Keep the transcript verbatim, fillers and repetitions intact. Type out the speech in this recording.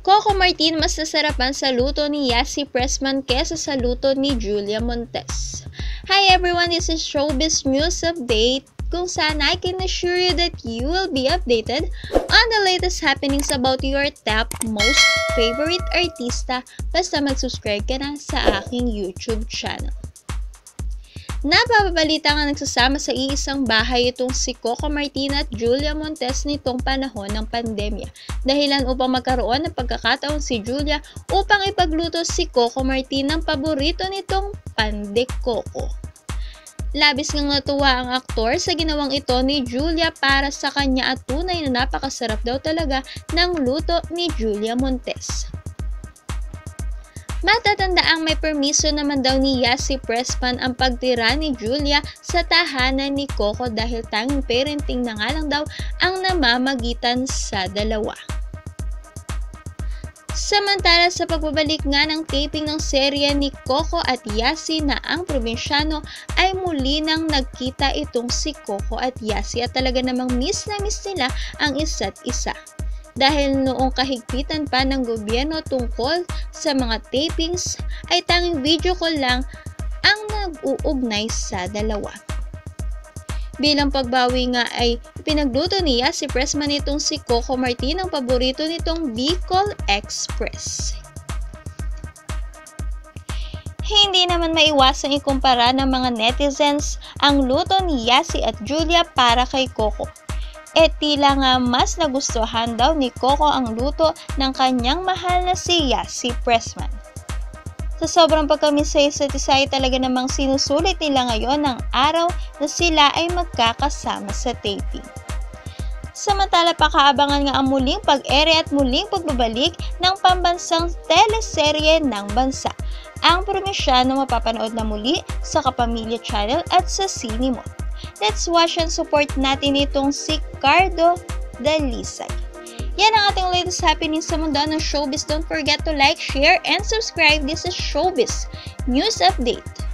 Coco Martin mas nasarapan sa luto ni Yassi Pressman kesa sa luto ni Julia Montes. Hi everyone, this is Showbiz News Update, kung saan I can assure you that you will be updated on the latest happenings about your top most favorite artista basta mag-subscribe ka na sa aking YouTube channel. Napapabalita nga nagsasama sa iisang bahay itong si Coco Martin at Julia Montes nitong panahon ng pandemya. Dahilan upang magkaroon ng pagkakataon si Julia upang ipagluto si Coco Martin ng paborito nitong Pan de Coco. Labis ngang natuwa ang aktor sa ginawang ito ni Julia para sa kanya at tunay na napakasarap daw talaga ng luto ni Julia Montes. Matatandaang may permiso naman daw ni Yassi Pressman ang pagtira ni Julia sa tahanan ni Coco dahil tanging parenting na nga lang daw ang namamagitan sa dalawa. Samantala sa pagbabalik nga ng taping ng serye ni Coco at Yassi na ang probinsyano ay muli nang nagkita itong si Coco at Yassi at talaga namang miss na miss nila ang isa't isa. Dahil noong kahigpitan pa ng gobyerno tungkol sa mga tapings ay tanging video call lang ang nag-uugnay sa dalawa. Bilang pagbawi nga ay pinagluto ni Yassi Pressman itong si Coco Martin ang paborito nitong Bicol Express. Hindi naman maiwasang ikumpara ng mga netizens ang luto ni Yassi at Julia para kay Coco. E tila nga mas nagustuhan daw ni Coco ang luto ng kanyang mahal na si Yassi Pressman. Sa sobrang pagkamiss sa isa't isa ay talaga namang sinusulit nila ngayon ang araw na sila ay magkakasama sa taping. Samantala pakaabangan nga ang muling pag-ere at muling pagbabalik ng pambansang teleserye ng bansa. Ang probinsyano mapapanood na muli sa Kapamilya Channel at sa Cinemon. Let's watch and support natin itong si Cardo Dalisay. Yan ang ating latest happenings sa mundo ng showbiz. Don't forget to like, share, and subscribe. This is Showbiz News Update.